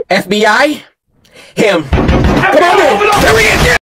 FBI? Him. Come on in. There he is.